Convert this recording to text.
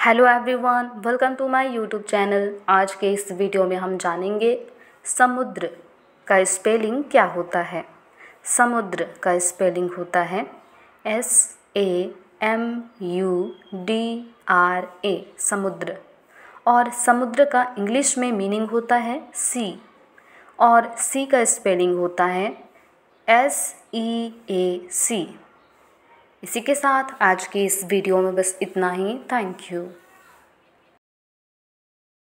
Hello everyone, welcome to my YouTube channel. आज के इस वीडियो में हम जानेंगे समुद्र का स्पेलिंग क्या होता है। समुद्र का स्पेलिंग होता है SAMUDRA, समुद्र। और समुद्र का इंग्लिश में मीनिंग होता है सी, और सी का स्पेलिंग होता है SEAC। इसी के साथ आज की इस वीडियो में बस इतना ही। Thank you.